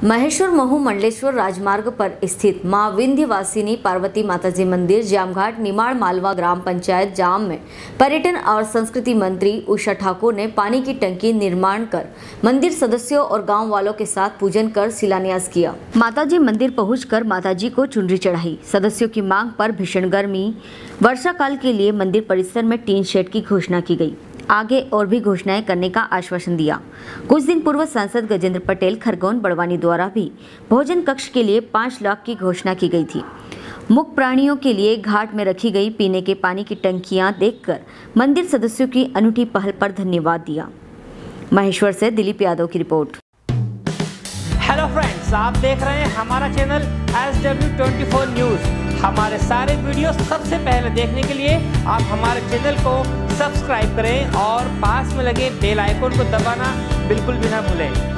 महेश्वर महू मंडलेश्वर राजमार्ग पर स्थित मां विंध्यवासिनी पार्वती माताजी मंदिर जामघाट निमाड़ मालवा ग्राम पंचायत जाम में पर्यटन और संस्कृति मंत्री उषा ठाकुर ने पानी की टंकी निर्माण कर मंदिर सदस्यों और गांव वालों के साथ पूजन कर शिलान्यास किया। माताजी मंदिर पहुंचकर माताजी को चुनरी चढ़ाई। सदस्यों की मांग पर भीषण गर्मी वर्षा काल के लिए मंदिर परिसर में टीन शेड की घोषणा की गई। आगे और भी घोषणाएं करने का आश्वासन दिया। कुछ दिन पूर्व सांसद गजेंद्र पटेल खरगोन बड़वानी द्वारा भी भोजन कक्ष के लिए 5 लाख की घोषणा की गई थी। मुख प्राणियों के लिए घाट में रखी गई पीने के पानी की टंकियां देखकर मंदिर सदस्यों की अनूठी पहल पर धन्यवाद दिया। महेश्वर से दिलीप यादव की रिपोर्ट। हेलो फ्रेंड्स, आप देख रहे हैं हमारा चैनल SW24 न्यूज़। हमारे सारे वीडियो सबसे पहले देखने के लिए आप हमारे चैनल को सब्सक्राइब करें और पास में लगे बेल आइकन को दबाना बिल्कुल भी ना भूलें।